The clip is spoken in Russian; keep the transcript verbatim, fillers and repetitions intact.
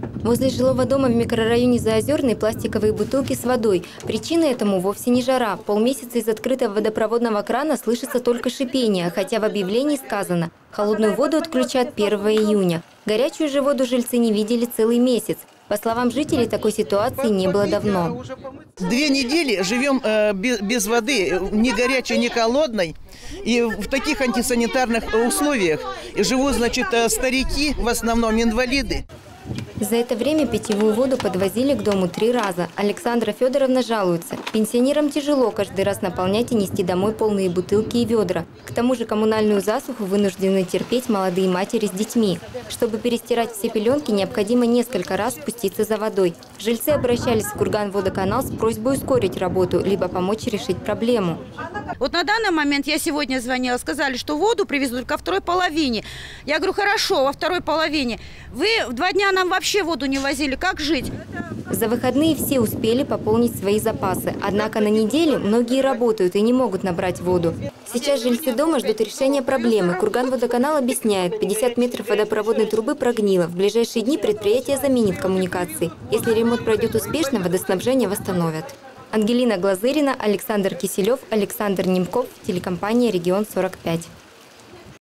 Возле жилого дома в микрорайоне Заозерный пластиковые бутылки с водой. Причиной этому вовсе не жара. Полмесяца из открытого водопроводного крана слышится только шипение, хотя в объявлении сказано – холодную воду отключат первого июня. Горячую же воду жильцы не видели целый месяц. По словам жителей, такой ситуации не было давно. Две недели живем э, без, без воды, ни горячей, ни холодной. И в таких антисанитарных условиях живут, значит, старики, в основном инвалиды. За это время питьевую воду подвозили к дому три раза. Александра Федоровна жалуется. Пенсионерам тяжело каждый раз наполнять и нести домой полные бутылки и ведра. К тому же коммунальную засуху вынуждены терпеть молодые матери с детьми. Чтобы перестирать все пеленки, необходимо несколько раз спуститься за водой. Жильцы обращались в Курганводоканал с просьбой ускорить работу, либо помочь решить проблему. Вот на данный момент я сегодня звонила, сказали, что воду привезут только во второй половине. Я говорю, хорошо, во второй половине. Вы в два дня нам вообще воду не возили, как жить? За выходные все успели пополнить свои запасы. Однако на неделе многие работают и не могут набрать воду. Сейчас жильцы дома ждут решения проблемы. Курганводоканал объясняет, пятьдесят метров водопроводной трубы прогнило. В ближайшие дни предприятие заменит коммуникации. Если ремонт пройдет успешно, водоснабжение восстановят. Ангелина Глазырина, Александр Киселев, Александр Немков, телекомпания «Регион сорок пять».